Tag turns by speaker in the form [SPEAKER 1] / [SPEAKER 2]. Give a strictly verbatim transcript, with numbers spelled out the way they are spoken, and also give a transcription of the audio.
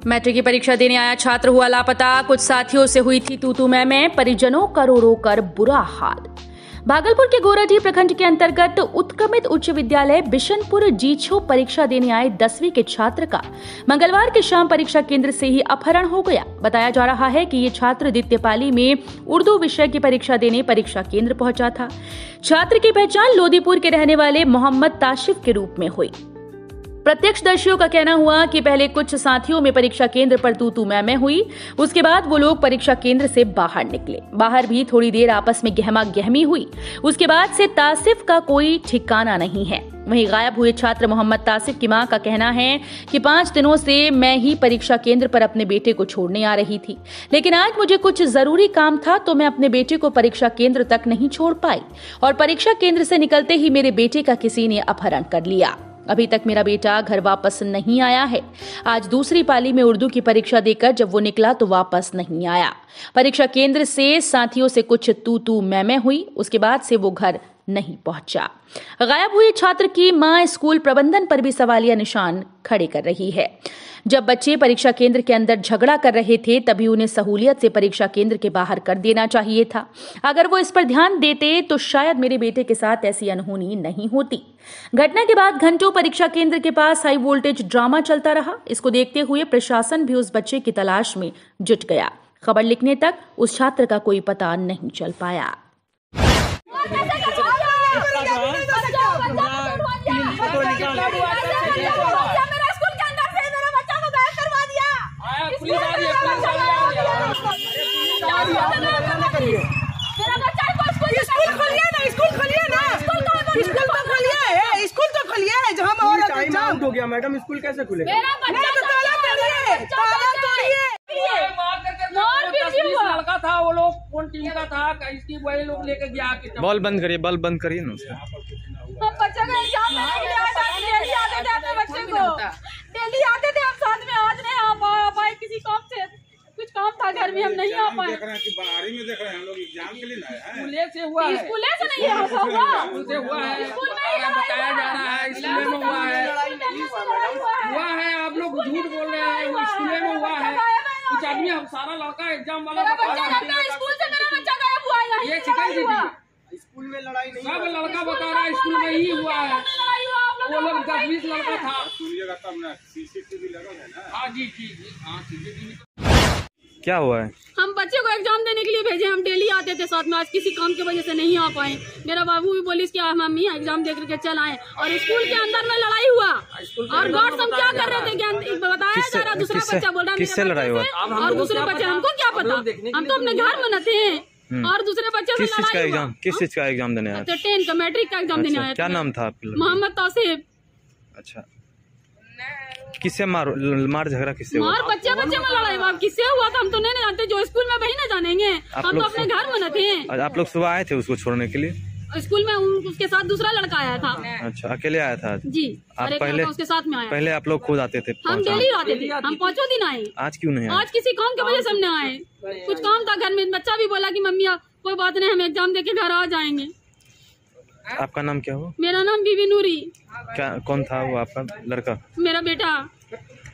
[SPEAKER 1] Matric की परीक्षा देने आया छात्र हुआ लापता। कुछ साथियों से हुई थी तू तू मैं मैं, परिजनों का रो रो कर बुरा हाल। भागलपुर के गोराडीह प्रखंड के अंतर्गत उत्क्रमित उच्च विद्यालय बिशनपुर जीछो परीक्षा देने आए दसवीं के छात्र का मंगलवार की शाम परीक्षा केंद्र से ही अपहरण हो गया। बताया जा रहा है कि ये छात्र द्वितीय पाली में उर्दू विषय की परीक्षा देने परीक्षा केंद्र पहुंचा था। छात्र की पहचान लोदीपुर के रहने वाले मोहम्मद ताशिफ के रूप में हुई। प्रत्यक्षदर्शियों का कहना हुआ कि पहले कुछ साथियों में परीक्षा केंद्र पर तू तू मैं मैं हुई। उसके बाद वो लोग परीक्षा केंद्र से बाहर निकले। बाहर भी थोड़ी देर आपस में गहमा गहमी हुई। उसके बाद से तासिफ का कोई ठिकाना नहीं है। वहीं गायब हुए छात्र मोहम्मद तासिफ की मां का कहना है कि पांच दिनों से मैं ही परीक्षा केंद्र पर अपने बेटे को छोड़ने आ रही थी, लेकिन आज मुझे कुछ जरूरी काम था तो मैं अपने बेटे को परीक्षा केंद्र तक नहीं छोड़ पाई और परीक्षा केंद्र से निकलते ही मेरे बेटे का किसी ने अपहरण कर लिया। अभी तक मेरा बेटा घर वापस नहीं आया है। आज दूसरी पाली में उर्दू की परीक्षा देकर जब वो निकला तो वापस नहीं आया। परीक्षा केंद्र से साथियों से कुछ तू तू मैं मैं हुई। उसके बाद से वो घर नहीं पहुंचा। गायब हुए छात्र की मां स्कूल प्रबंधन पर भी सवालिया निशान खड़े कर रही है। जब बच्चे परीक्षा केंद्र के अंदर झगड़ा कर रहे थे तभी उन्हें सहूलियत से परीक्षा केंद्र के बाहर कर देना चाहिए था। अगर वो इस पर ध्यान देते तो शायद मेरे बेटे के साथ ऐसी अनहोनी नहीं होती। घटना के बाद घंटों परीक्षा केंद्र के पास हाई वोल्टेज ड्रामा चलता रहा। इसको देखते हुए प्रशासन भी उस बच्चे की तलाश में जुट गया। खबर लिखने तक उस छात्र का कोई पता नहीं चल पाया।
[SPEAKER 2] मेरा बच्चा को स्कूल खोलिए ना, स्कूल खोलिए ना, स्कूल तो खोलिए है, स्कूल तो खोलिए है। जहाँ और
[SPEAKER 3] टाइम आउट हो गया मैडम, स्कूल कैसे खुलेगा?
[SPEAKER 2] मेरा बच्चा तो ताला तोड़िए, ताला तोड़िए।
[SPEAKER 4] मार भी लड़का था, वो लोग कौन टीम का था, इसकी वही लोग लेकर गया।
[SPEAKER 3] बॉल बंद करिए, बॉल बंद करिए ना उसका।
[SPEAKER 2] हम बच्चे का एग्जाम देने के लिए आए थे, डेली आते थे अपने बच्चे को, डेली आते थे हम साथ में। आज नहीं आ पाए, किसी काम से कुछ काम था घर में, हम नहीं आ पाए।
[SPEAKER 5] देख रहे हैं कि बाहरी में देख रहे हैं हम लोग एग्जाम के लिए आए हैं।
[SPEAKER 4] स्कूल से हुआ है,
[SPEAKER 2] स्कूल से नहीं है, हुआ
[SPEAKER 4] स्कूल से हुआ है,
[SPEAKER 2] स्कूल में ही
[SPEAKER 4] बताया जा रहा है स्कूल में हुआ है, हुआ है। आप लोग झूठ बोल रहे हैं, स्कूल में हुआ है। कुछ आदमी हम सारा लड़का एग्जाम वाला
[SPEAKER 2] स्कूल से मेरा बच्चा गायब हुआ है।
[SPEAKER 4] ये चिकन सिटी
[SPEAKER 3] स्कूल में लड़ाई नहीं,
[SPEAKER 4] सब लड़का बता रहा है स्कूल में ही हुआ है। वो लोग दस बीस लड़का था।
[SPEAKER 5] सुनिएगा तब ना, सीसीटीवी लगा है ना।
[SPEAKER 4] हाँ जी जी हाँ सीसीटीवी।
[SPEAKER 3] क्या हुआ है?
[SPEAKER 2] हम बच्चे को एग्जाम देने के लिए भेजे, हम डेली आते थे साथ में। आज किसी काम की वजह से नहीं आ पाए। मेरा बाबू भी बोली कि मम्मी एग्जाम दे करके चल आए, और स्कूल के अंदर में लड़ाई हुआ। और गार्ड्स हम क्या कर रहे थे, बताया जा रहा, दूसरा बच्चा बोल रहा
[SPEAKER 3] किससे लड़ाई हुआ?
[SPEAKER 2] और दूसरे बच्चे, हमको क्या पता, हम तो अपने घर में न थे। और दूसरे बच्चे
[SPEAKER 3] किस चीज का एग्जाम, किस चीज का एग्जाम देने आया?
[SPEAKER 2] टेन का, मैट्रिक का एग्जाम देने आया।
[SPEAKER 3] क्या नाम था आपका?
[SPEAKER 2] मोहम्मद तासिफ।
[SPEAKER 3] अच्छा, किससे मार मार झगड़ा किससे हुआ?
[SPEAKER 2] मार बच्चे बच्चे में लड़ाई बाप किससे हुआ था हम तो नहीं जानते। जो स्कूल में वही ना जानेंगे, हम तो अपने घर में न थे।
[SPEAKER 3] आप लोग सुबह आए थे उसको छोड़ने के लिए?
[SPEAKER 2] स्कूल में उसके साथ दूसरा लड़का आया था।
[SPEAKER 3] अच्छा, अकेले आया था?
[SPEAKER 2] जी,
[SPEAKER 3] आप पहले
[SPEAKER 2] उसके साथ में आया।
[SPEAKER 3] पहले आप लोग खुद आते थे?
[SPEAKER 2] हम डेली आते थे, हम पाँचों दिन आए।
[SPEAKER 3] आज क्यों नहीं आए?
[SPEAKER 2] आज किसी काम की वजह से हमने आए, कुछ काम था घर में। बच्चा भी बोला कि मम्मी कोई बात नहीं, हम एग्जाम देके घर आ जाएंगे।
[SPEAKER 3] आपका नाम क्या हुआ?
[SPEAKER 2] मेरा नाम बीबी नूरी।
[SPEAKER 3] क्या, कौन था वो आपका लड़का?
[SPEAKER 2] मेरा बेटा।